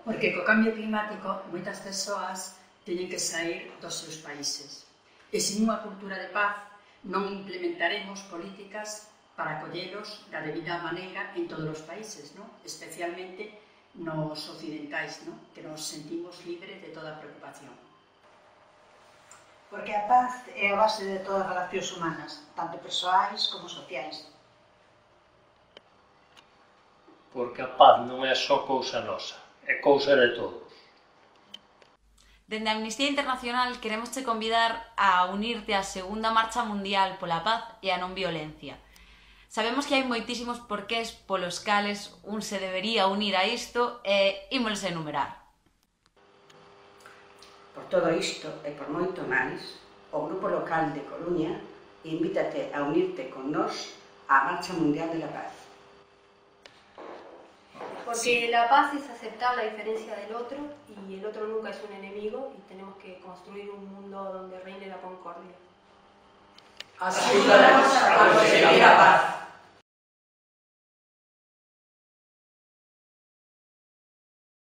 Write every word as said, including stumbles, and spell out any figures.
Porque co cambio climático moitas persoas teñen que sair dos seus países. E sin unha cultura de paz non implementaremos políticas para acollelos da debida maneira en todos os países, non? Especialmente nos occidentais, non? Que nos sentimos libres de toda preocupación. Porque a paz é a base de todas as relacións humanas, tanto persoais como sociais. Porque a paz non é só cousa nosa, é cousa de todos. Dende a Amnistía Internacional queremos te convidar a unirte á segunda marcha mundial pola paz e a non violencia. Sabemos que hai moitísimos porqués polos cales un se debería unir a isto e ímolos enumerar. Por todo isto e por moito máis, o Grupo Local de Coruña invítate a unirte con nós á Marcha Mundial de la Paz. Porque la paz es aceptar la diferencia del otro y el otro nunca es un enemigo y tenemos que construir un mundo donde reine la concordia. Así podemos conseguir la paz.